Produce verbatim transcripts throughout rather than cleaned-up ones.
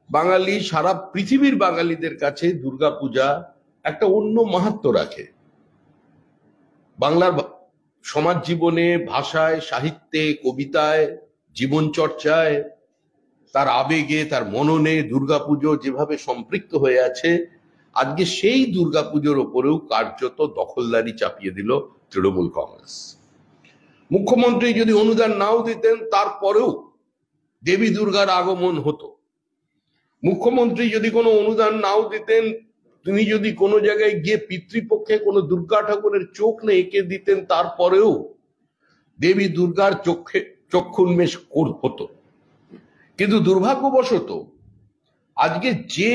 বাঙালি সারা পৃথিবীর বাঙালিদের কাছে দুর্গাপূজা একটা অন্য মাহাত্ম্য রাখে। বাংলার সমাজ জীবনে, ভাষায়, সাহিত্যে, কবিতায়, জীবন চর্চায়, তার আবেগে, তার মননে দুর্গাপুজো যেভাবে সম্পৃক্ত হয়ে আছে, আজকে সেই দুর্গাপুজোর ওপরেও কার্যত দখলদারি চাপিয়ে দিল তৃণমূল কংগ্রেস। মুখ্যমন্ত্রী যদি অনুদান নাও দিতেন, তারপরেও দেবী দুর্গার আগমন হতো। মুখ্যমন্ত্রী যদি কোনো অনুদান নাও দিতেন, তিনি যদি কোনো জায়গায় গিয়ে পিতৃপক্ষে কোনো দুর্গা ঠাকুরের চোখ না এঁকে দিতেন, তারপরেও দেবী দুর্গার চোখে চক্ষুন্মেষ হতো। কিন্তু দুর্ভাগ্যবশত আজকে যে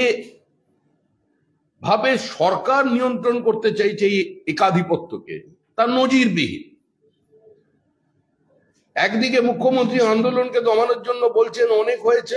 ভাবে সরকার নিয়ন্ত্রণ করতে চাইছে এই একাধিপত্যকে, তা নজিরবিহীন। একদিকে মুখ্যমন্ত্রী আন্দোলনকে দমানোর জন্য বলছেন অনেক হয়েছে,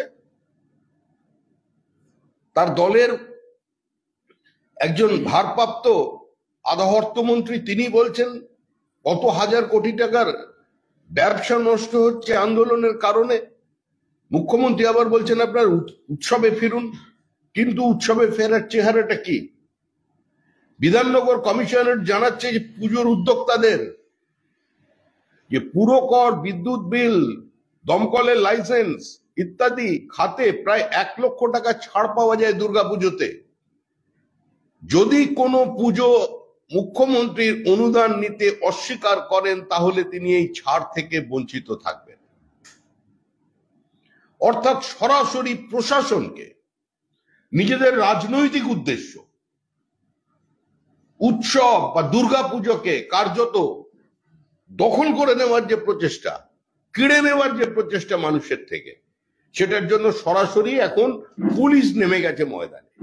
তার দলের একজন ভারপ্রাপ্ত আধা অর্থমন্ত্রী তিনি বলছেন কত হাজার কোটি টাকার ব্যবসা নষ্ট হচ্ছে আন্দোলনের কারণে। মুখ্যমন্ত্রী আবার বলছেন আপনার উৎসবে ফিরুন, কিন্তু উৎসবে ফেরার চেহারাটা কি? বিধাননগর কমিশনার জানাচ্ছে যে পুজোর উদ্যোক্তাদের যে পুরো কর, বিদ্যুৎ বিল, দমকলের লাইসেন্স ইত্যাদি খাতে প্রায় এক লক্ষ টাকা ছাড় পাওয়া যায় দুর্গাপুজোতে। যদি কোনো পুজো মুখ্যমন্ত্রীর অনুদান নিতে অস্বীকার করেন, তাহলে তিনি এই ছাড় থেকে বঞ্চিত থাকবেন। অর্থাৎ সরাসরি প্রশাসনকে নিজেদের রাজনৈতিক উদ্দেশ্য, উৎসব বা দুর্গাপুজোকে কার্যত দখল করে নেওয়ার যে প্রচেষ্টা, কেড়ে নেওয়ার যে প্রচেষ্টা মানুষের থেকে, সেটার জন্য সরাসরি এখন পুলিশ নেমে গেছে ময়দানে।